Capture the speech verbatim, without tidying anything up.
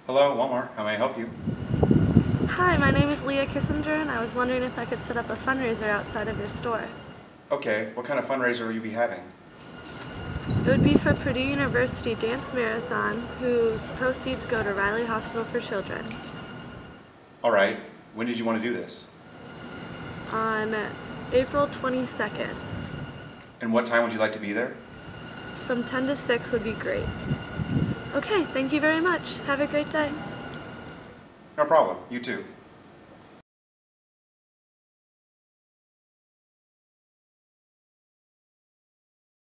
Hello, Walmart. How may I help you? Hi, my name is Leah Kissinger, and I was wondering if I could set up a fundraiser outside of your store. Okay, what kind of fundraiser will you be having? It would be for Purdue University Dance Marathon, whose proceeds go to Riley Hospital for Children. All right. When did you want to do this? On April twenty-second. And what time would you like to be there? From ten to six would be great. Okay, thank you very much. Have a great day. No problem. You too.